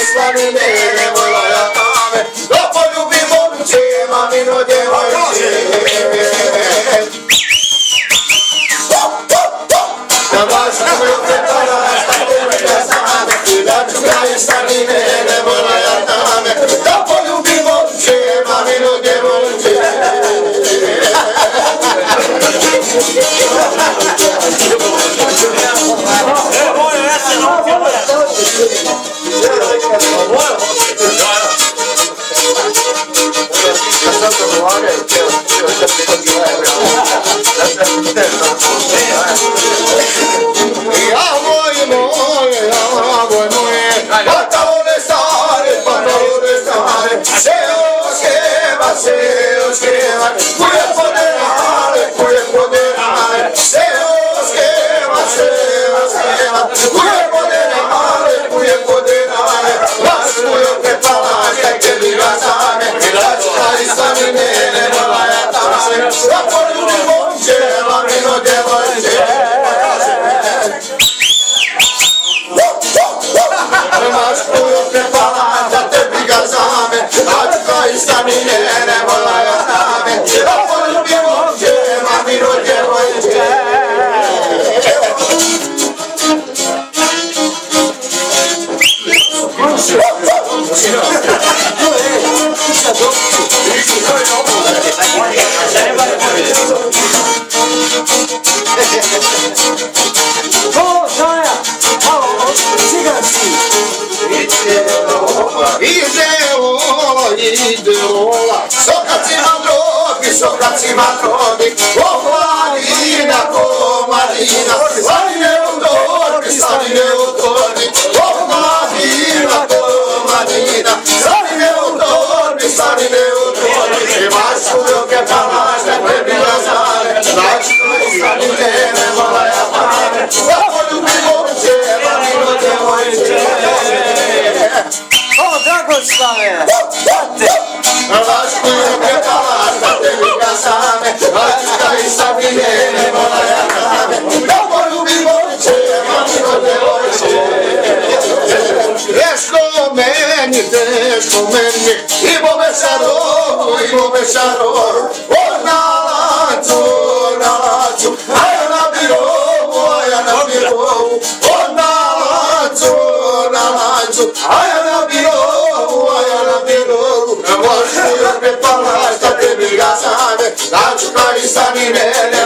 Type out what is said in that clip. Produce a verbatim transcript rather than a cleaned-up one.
slavine, nemoj lajatame, da poljubi momče, mamino djevojče. Na vašku je prepala, šta tebe same, da ću kraj slavine, nemoj lajatame, da poljubi momče, mamino djevojče. Sokacima drogi, o mladina, o mladina, slavine u torbi, slavine u torbi, o mladina, o mladina, slavine u torbi, slavine u torbi, imaš kujoke palažne, prebila zale, naći tvoji slavine, ne vola ja pare, da poljubi momče, mamino djevojče. O, Dragoslave, date! Naš kujoke palažne, prebila zale, naći tvoji slavine, ne vola ja pare, da poljubi momče, mamino djevojče. Teško meni, teško meni, imamo mešaroru, imamo mešaroru, od na lancu, na lancu, a ja na birovu, a ja na birovu, od na lancu, na lancu, a ja na birovu, a ja na birovu, možeš uvijek me palaš da tebi ga zame, da ću kaj sami mene,